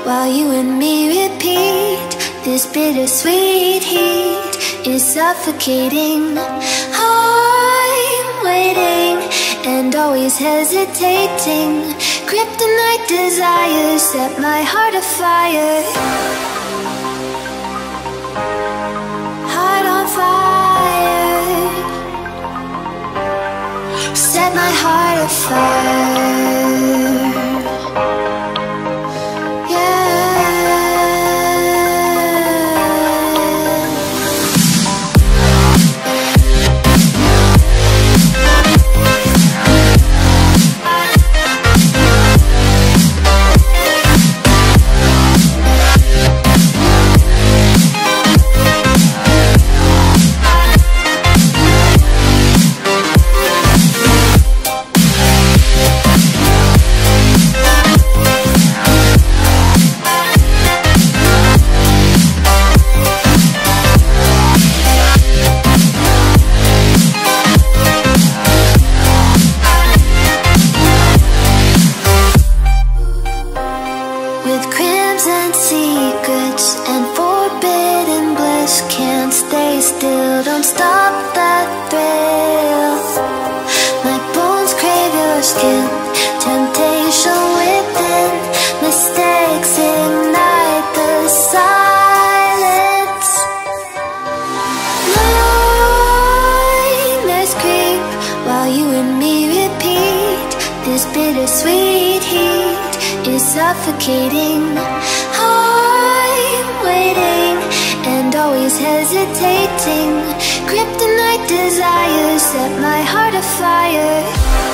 while you and me repeat. This bittersweet heat is suffocating. I'm waiting and always hesitating. Kryptonite desires set my heart afire. Heart on fire. Set my heart afire. Don't stop that thrill. My bones crave your skin. Temptation within. Mistakes ignite the silence. Nightmares creep while you and me repeat. This bittersweet heat is suffocating. I'm waiting and always hesitating. Kryptonite desires set my heart afire.